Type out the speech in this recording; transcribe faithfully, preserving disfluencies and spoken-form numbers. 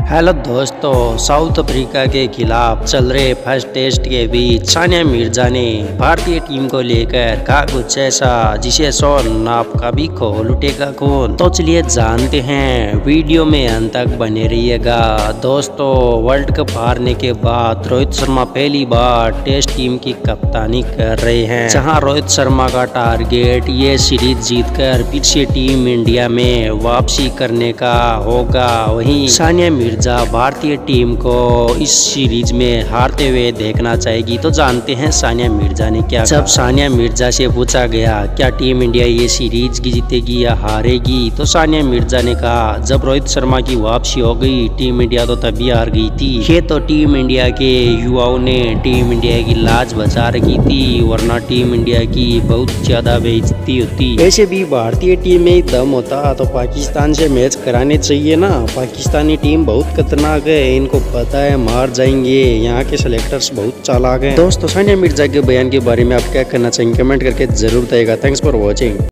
Hello दोस्तों, south Africa के खिलाफ चल रहे फर्स्ट टेस्ट के बीच सानिया मिर्जा ने भारतीय टीम को लेकर कहा कुछ ऐसा जिसे सौ नाप का भी खोल उठेगा खून। तो चलिए जानते हैं, वीडियो में अंत तक बने रहिएगा। दोस्तों, वर्ल्ड कप हारने के बाद रोहित शर्मा पहली बार टेस्ट टीम की कप्तानी कर रहे हैं, जहां रोहित शर्मा का टारगेट ये सीरीज जीतकर फिर से टीम इंडिया में वापसी करने का होगा। वहीं सानिया मिर्जा भारतीय टीम को इस सीरीज में हारते हुए देखना चाहेगी। तो जानते हैं सानिया मिर्जा ने क्या जब सानिया मिर्जा से पूछा गया क्या टीम इंडिया ये सीरीज जीतेगी या हारेगी, तो सानिया मिर्जा ने कहा जब रोहित शर्मा की वापसी हो गई टीम इंडिया तो तभी हार गई थी। ये तो टीम इंडिया के युवाओं ने टीम इंडिया की लाज बचा रखी थी, वरना टीम इंडिया की बहुत ज्यादा बेइज्जती होती। वैसे भी भारतीय टीम में दम होता तो पाकिस्तान से मैच कराने चाहिए ना। पाकिस्तानी टीम बहुत खतरनाक है, इनको पता है मार जाएंगे। यहाँ के सेलेक्टर्स बहुत चालाक हैं। दोस्तों, सानिया मिर्जा के बयान के बारे में आप क्या कहना चाहेंगे, कमेंट करके जरूर बताइएगा। Thanks for watching.